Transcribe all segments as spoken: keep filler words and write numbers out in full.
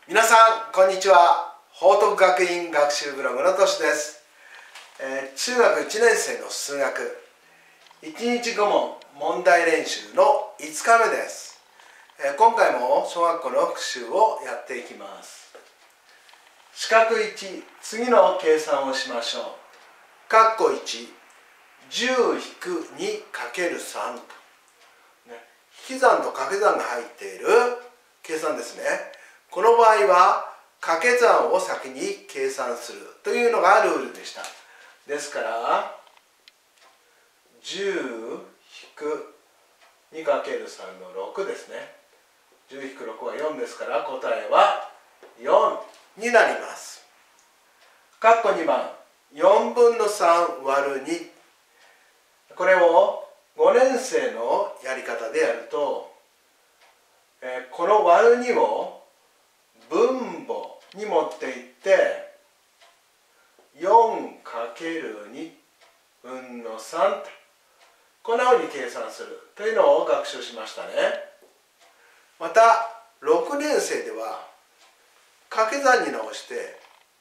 皆さんこんにちは。報徳学院学習ブログのとしです、えー、中学いちねん生の数学いちにちごもん問題練習のいつかめです、えー、今回も小学校の復習をやっていきます。四角いち、次の計算をしましょう。括弧いち、じゅうひくにかけるさんと、ね、引き算と掛け算が入っている計算ですね。この場合は掛け算を先に計算するというのがルールでした。ですからじゅうひくにかけるさんのろくですね。じゅうひくろくはよんですから、答えはよんになります。括弧にばん、よんぶんのさん割るに。これをごねん生のやり方でやると、えー、この割るにを分母に持っていって よんかけるに 分のさんと、こんなふうに計算するというのを学習しましたね。またろくねん生では掛け算に直して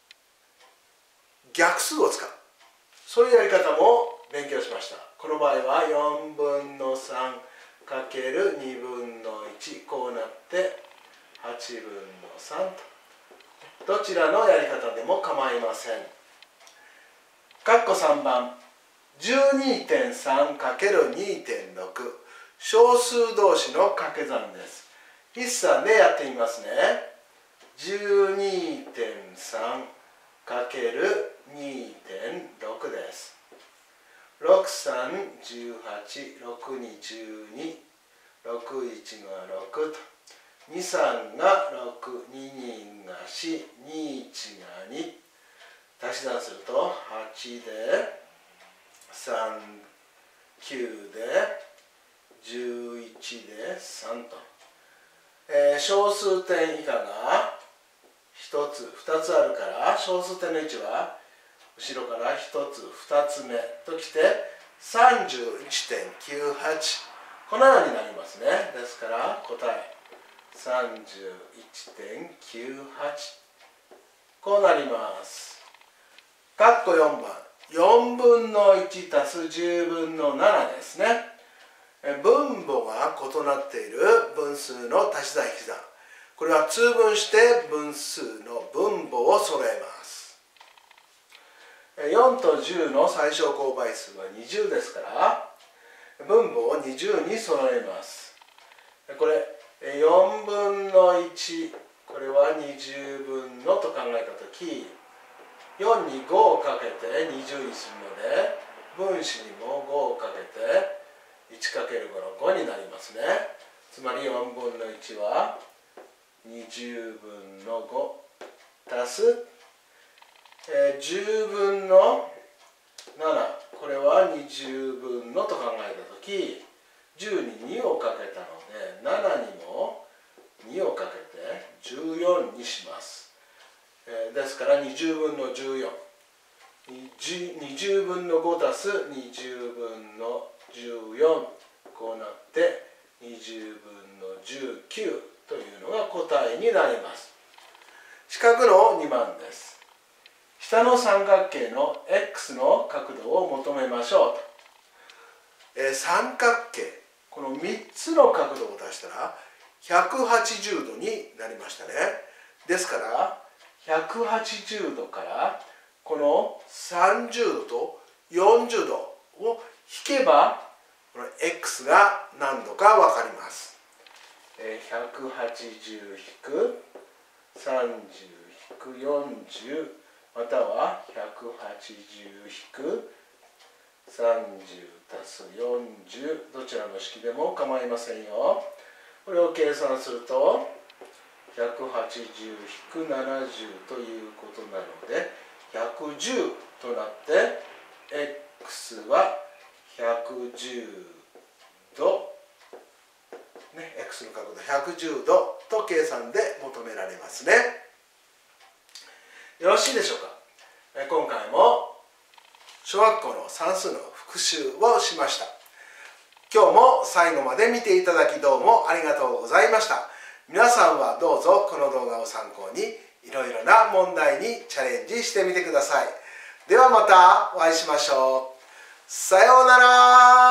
逆数を使う、そういうやり方も勉強しました。この場合はよんぶんのさんかけるにぶんのいち、こうなってはちぶんのさんと、どちらのやり方でも構いません。括弧さんばん、じゅうにてんさんかけるにてんろく、小数同士の掛け算です。筆算でやってみますね。じゅうにてんさんかけるにてんろく です。ろくさん、じゅうはち、ろくに、じゅうに、ろくいちがろくと、にさんがろく、ににがし、にいちがに、足し算するとはちでさん、きゅうでじゅういちでさんと、えー、小数点以下がひとつふたつあるから、小数点の位置は後ろからひとつふたつめときて さんじゅういってんきゅうはち、 このようになりますね。ですから答え さんじゅういってんきゅうはち、 こうなります。括弧よんばん、よんぶんのいちたすじゅうぶんのななですね。分母が異なっている分数の足し算引き算、これは通分して分数の分母を揃えます。よんとじゅうの最小公倍数はにじゅうですから、分母をにじゅうに揃えます。これよんぶんのいち、これはにじゅうぶんのと考えたとき、よんにごをかけてにじゅうにするので、分子にもごをかけて いちかけるご のごになりますね。つまりよんぶんのいちはにじゅうぶんのご足す、えー、じゅうぶんのなな、これはにじゅうぶんのと考えたとき、じゅうににをかけたのでななにもにをかけてじゅうよんにします。えー、ですからにじゅうぶんのじゅうよん、にじゅうぶんのご足すにじゅうぶんのじゅうよん、こうなってにじゅうぶんのじゅうきゅうというのが答えになります。四角のにばんです。下の三角形の X の角度を求めましょうと、えー、三角形、このみっつの角度を出したらひゃくはちじゅうどになりましたね。ですからひゃくはちじゅうどからこのさんじゅうどとよんじゅうどを引けば、この X が何度か分かります。ひゃくはちじゅう引くさんじゅう引くよんじゅう、またはひゃくはちじゅう引くさんじゅう足すよんじゅう、どちらの式でも構いませんよ。これを計算するとひゃくはちじゅう引くななじゅうということなのでひゃくじゅうとなって X はひゃくじゅうど、ね、X の角度ひゃくじゅうどと計算で求められますね。よろしいでしょうか。今回も小学校の算数の復習をしました。今日も最後まで見ていただきどうもありがとうございました。 皆さんはどうぞこの動画を参考にいろいろな問題にチャレンジしてみてください。ではまたお会いしましょう。さようなら。